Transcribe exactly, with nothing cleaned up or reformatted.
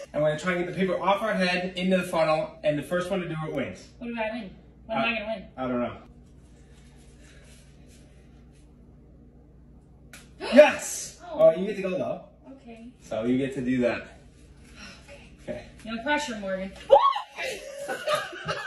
And we're going to try and get the paper off our head into the funnel, and the first one to do it wins. What do I win? What am uh, I going to win? I don't know. Yes! Oh. Well, you get to go though. Okay. So you get to do that. Okay. Okay. No pressure, Morgan.